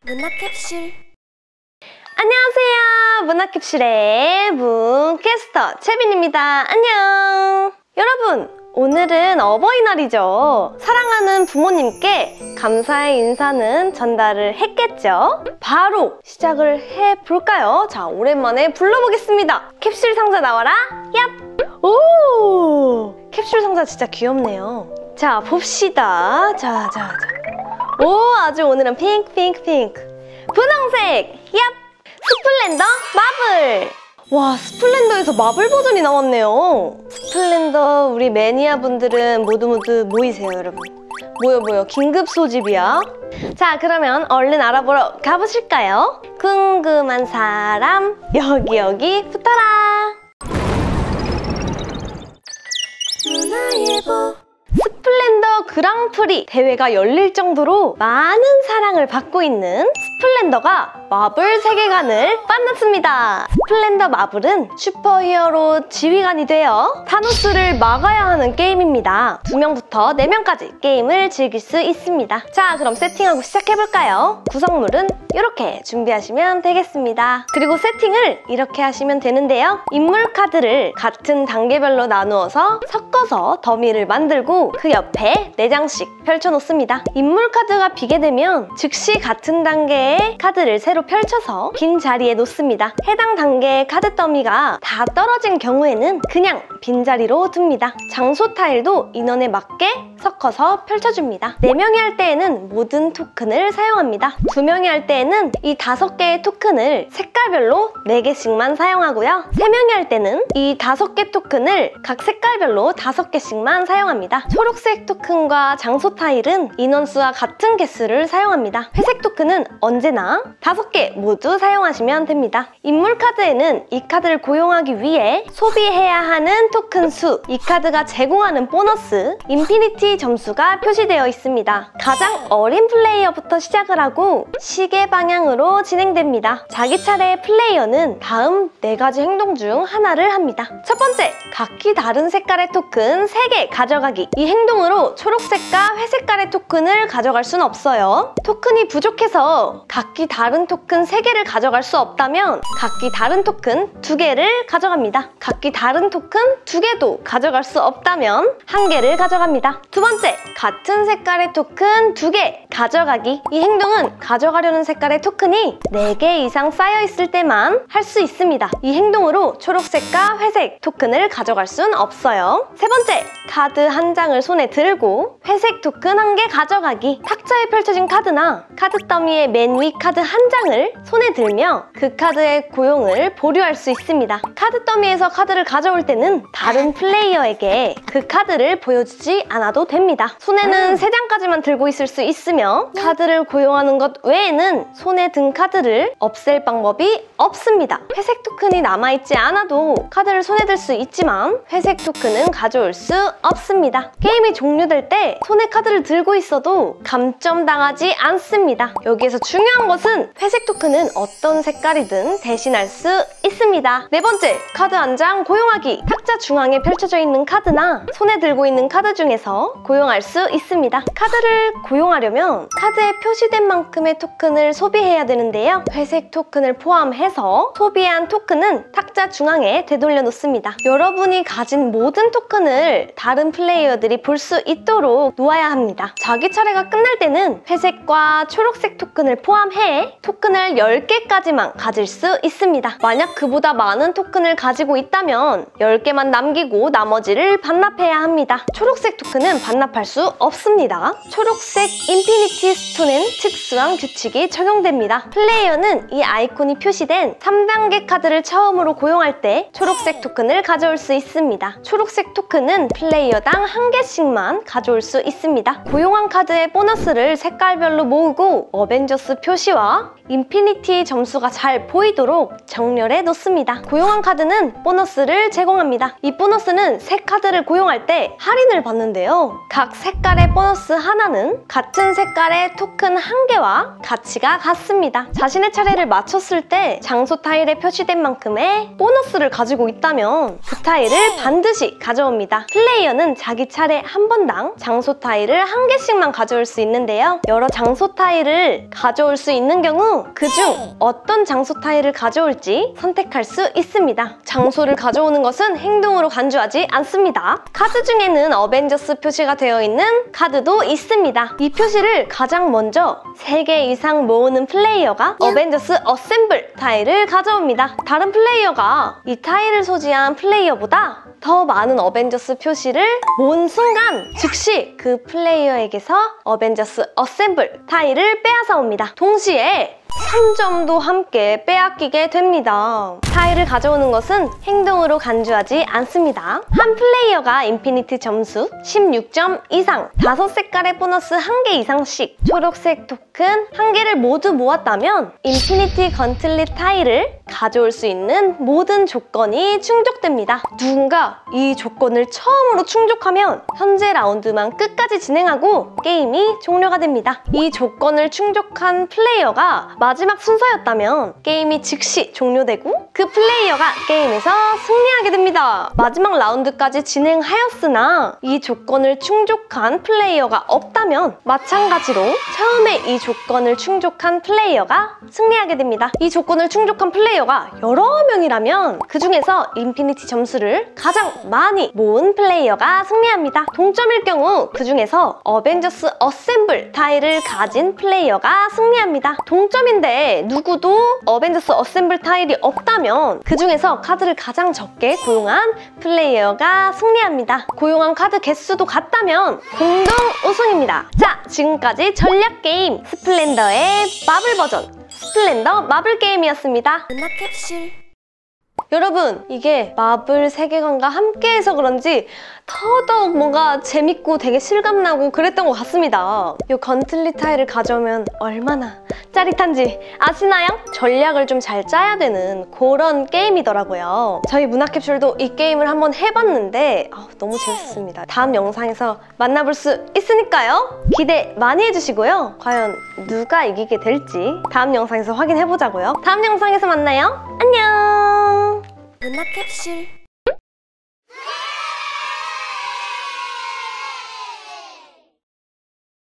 문화캡슐. 안녕하세요. 문화캡슐의 문캐스터 채빈입니다. 안녕. 여러분, 오늘은 어버이날이죠. 사랑하는 부모님께 감사의 인사는 전달을 했겠죠? 바로 시작을 해볼까요? 자, 오랜만에 불러보겠습니다. 캡슐 상자 나와라. 얍! 오! 캡슐 상자 진짜 귀엽네요. 자, 봅시다. 자. 오, 아주 오늘은 핑크. 분홍색! 얍! 스플렌더 마블! 와, 스플렌더에서 마블 버전이 나왔네요. 스플렌더 우리 매니아분들은 모두 모이세요, 여러분. 모여. 긴급 소집이야. 자, 그러면 얼른 알아보러 가보실까요? 궁금한 사람 여기 붙어라. 문화예보. 스플렌더 그랑프리 대회가 열릴 정도로 많은 사랑을 받고 있는 스플렌더가 마블 세계관을 만났습니다. 스플렌더 마블은 슈퍼히어로 지휘관이 되어 타노스를 막아야 하는 게임입니다. 2명부터 4명까지 게임을 즐길 수 있습니다. 자, 그럼 세팅하고 시작해볼까요? 구성물은 이렇게 준비하시면 되겠습니다. 그리고 세팅을 이렇게 하시면 되는데요. 인물 카드를 같은 단계별로 나누어서 섞어서 더미를 만들고 그 옆에 4장씩 펼쳐놓습니다. 인물 카드가 비게 되면 즉시 같은 단계의 카드를 새로 펼쳐서 빈 자리에 놓습니다. 해당 단계의 카드 더미가 다 떨어진 경우에는 그냥 빈자리로 둡니다. 장소 타일도 인원에 맞게 섞어서 펼쳐줍니다. 4명이 할 때에는 모든 토큰을 사용합니다. 2명이 할 때에는 이 5개의 토큰을 색깔별로 4개씩만 사용하고요. 3명이 할 때는 이 5개 토큰을 각 색깔별로 5개씩만 사용합니다. 초록색 토큰과 장소 타일은 인원수와 같은 개수를 사용합니다. 회색 토큰은 언제나 5개 모두 사용하시면 됩니다. 인물 카드에는 이 카드를 고용하기 위해 소비해야 하는 토큰 수, 이 카드가 제공하는 보너스, 인피니티 점수가 표시되어 있습니다. 가장 어린 플레이어부터 시작을 하고 시계 방향으로 진행됩니다. 자기 차례의 플레이어는 다음 4가지 행동 중 하나를 합니다. 첫 번째, 각기 다른 색깔의 토큰 3개 가져가기. 이 행동으로 초록색과 회색깔의 토큰을 가져갈 순 없어요. 토큰이 부족해서 각기 다른 토큰 3개를 가져갈 수 없다면 각기 다른 토큰 2개를 가져갑니다. 각기 다른 토큰 2개도 가져갈 수 없다면 1개를 가져갑니다. 두 번째, 같은 색깔의 토큰 2개 가져가기. 이 행동은 가져가려는 색깔의 토큰이 4개 이상 쌓여있을 때만 할 수 있습니다. 이 행동으로 초록색과 회색 토큰을 가져갈 순 없어요. 세 번째, 카드 1장을 손에 들고 회색 토큰 1개 가져가기. 탁자에 펼쳐진 카드나 카드 더미의 맨 위 카드 1장을 손에 들며 그 카드의 고용을 보류할 수 있습니다. 카드 더미에서 카드를 가져올 때는 다른 플레이어에게 그 카드를 보여주지 않아도 됩니다. 손에는 3장까지만 들고 있을 수 있으며 카드를 고용하는 것 외에는 손에 든 카드를 없앨 방법이 없습니다. 회색 토큰이 남아있지 않아도 카드를 손에 들 수 있지만 회색 토큰은 가져올 수 없습니다. 게임이 종료될 때 손에 카드를 들고 있어도 감점당하지 않습니다. 여기에서 중요한 것은 회색 토큰은 어떤 색깔이든 대신할 수 있습니다. 네 번째, 카드 1장 고용하기. 탁자 중앙에 펼쳐져 있는 카드나 손에 들고 있는 카드 중에서 고용할 수 있습니다. 카드를 고용하려면 카드에 표시된 만큼의 토큰을 소비해야 되는데요. 회색 토큰을 포함해서 소비한 토큰은 탁자 중앙에 되돌려 놓습니다. 여러분이 가진 모든 토큰을 다른 플레이어들이 볼 수 있도록 놓아야 합니다. 자기 차례가 끝날 때는 회색과 초록색 토큰을 포함해 토큰을 10개까지만 가질 수 있습니다. 만약 그보다 많은 토큰을 가지고 있다면 10개만 남기고 나머지를 반납해야 합니다. 초록색 토큰은 반납할 수 없습니다. 초록색 인피니티 스톤엔 특수한 규칙이 적용됩니다. 플레이어는 이 아이콘이 표시된 3단계 카드를 처음으로 고용할 때 초록색 토큰을 가져올 수 있습니다. 초록색 토큰은 플레이어당 1개씩만 가져올 수 있습니다. 고용한 카드의 보너스를 색깔별로 모으고 어벤져스 표시와 인피니티 점수가 잘 보이도록 정렬해 놓습니다. 고용한 카드는 보너스를 제공합니다. 이 보너스는 새 카드를 고용할 때 할인을 받는데요. 각 색깔의 보너스 하나는 같은 색깔의 토큰 한 개와 가치가 같습니다. 자신의 차례를 마쳤을 때 장소 타일에 표시된 만큼의 보너스를 가지고 있다면 그 타일을 반드시 가져옵니다. 플레이어는 자기 차례 한 번당 장소 타일을 한 개씩만 가져올 수 있는데요. 여러 장소 타일을 가져올 수 있는 경우 그중 어떤 장소 타일을 가져올지 선택할 수 있습니다. 장소를 가져오는 것은 행동으로 간주하지 않습니다. 카드 중에는 어벤져스 표시가 되어 있는 카드도 있습니다. 이 표시를 가장 먼저 3개 이상 모으는 플레이어가 어벤져스 어셈블 타일을 가져옵니다. 다른 플레이어가 이 타일을 소지한 플레이어보다 더 많은 어벤져스 표시를 모은 순간 즉시 그 플레이어에게서 어벤져스 어셈블 타일을 빼앗아 옵니다. 동시에 3점도 함께 빼앗기게 됩니다. 타일을 가져오는 것은 행동으로 간주하지 않습니다. 한 플레이어가 인피니티 점수 16점 이상, 5색깔의 보너스 1개 이상씩, 초록색 토큰 1개를 모두 모았다면 인피니티 건틀릿 타일을 가져올 수 있는 모든 조건이 충족됩니다. 누군가 이 조건을 처음으로 충족하면 현재 라운드만 끝까지 진행하고 게임이 종료가 됩니다. 이 조건을 충족한 플레이어가 마지막 순서였다면 게임이 즉시 종료되고 그 플레이어가 게임에서 승리하게 됩니다. 마지막 라운드까지 진행하였으나 이 조건을 충족한 플레이어가 없다면 마찬가지로 처음에 이 조건을 충족한 플레이어가 승리하게 됩니다. 이 조건을 충족한 플레이어가 여러 명이라면 그 중에서 인피니티 점수를 가장 많이 모은 플레이어가 승리합니다. 동점일 경우 그 중에서 어벤져스 어셈블 타일을 가진 플레이어가 승리합니다. 동점인데 누구도 어벤져스 어셈블 타일이 없다면 그 중에서 카드를 가장 적게 고용한 플레이어가 승리합니다. 고용한 카드 개수도 같다면 공동 우승입니다. 자, 지금까지 전략 게임 스플렌더의 마블 버전 스플렌더 마블 게임이었습니다. 음악 캡슐. 여러분, 이게 마블 세계관과 함께해서 그런지 더더욱 뭔가 재밌고 되게 실감나고 그랬던 것 같습니다. 이 건틀릿 타일을 가져오면 얼마나 짜릿한지 아시나요? 전략을 좀 잘 짜야 되는 그런 게임이더라고요. 저희 문화캡슐도 이 게임을 한번 해봤는데 너무 재밌었습니다. 다음 영상에서 만나볼 수 있으니까요. 기대 많이 해주시고요. 과연 누가 이기게 될지 다음 영상에서 확인해보자고요. 다음 영상에서 만나요. 안녕! 음악 캡슐.